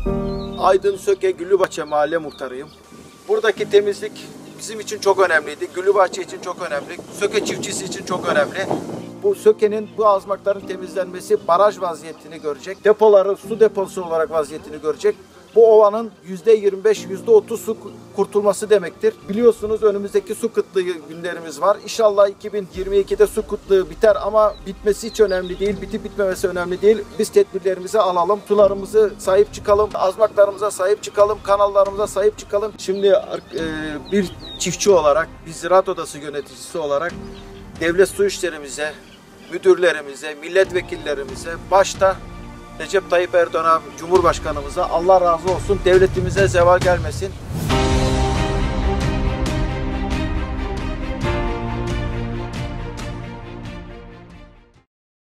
Aydın Söke Güllübahçe Mahalle Muhtarıyım. Buradaki temizlik bizim için çok önemliydi. Güllübahçe için çok önemli. Söke çiftçisi için çok önemli. Bu Söke'nin bu azmakların temizlenmesi baraj vaziyetini görecek. Depoları su deposu olarak vaziyetini görecek. Bu ovanın %25, %30 su kurtulması demektir. Biliyorsunuz önümüzdeki su kıtlığı günlerimiz var. İnşallah 2022'de su kıtlığı biter ama bitmesi hiç önemli değil. Bitip bitmemesi önemli değil. Biz tedbirlerimizi alalım. Sularımızı sahip çıkalım. Azmaklarımıza sahip çıkalım. Kanallarımıza sahip çıkalım. Şimdi bir çiftçi olarak, bir ziraat odası yöneticisi olarak devlet su işlerimize, müdürlerimize, milletvekillerimize, başta Recep Tayyip Erdoğan'a, Cumhurbaşkanımıza Allah razı olsun, devletimize zeval gelmesin.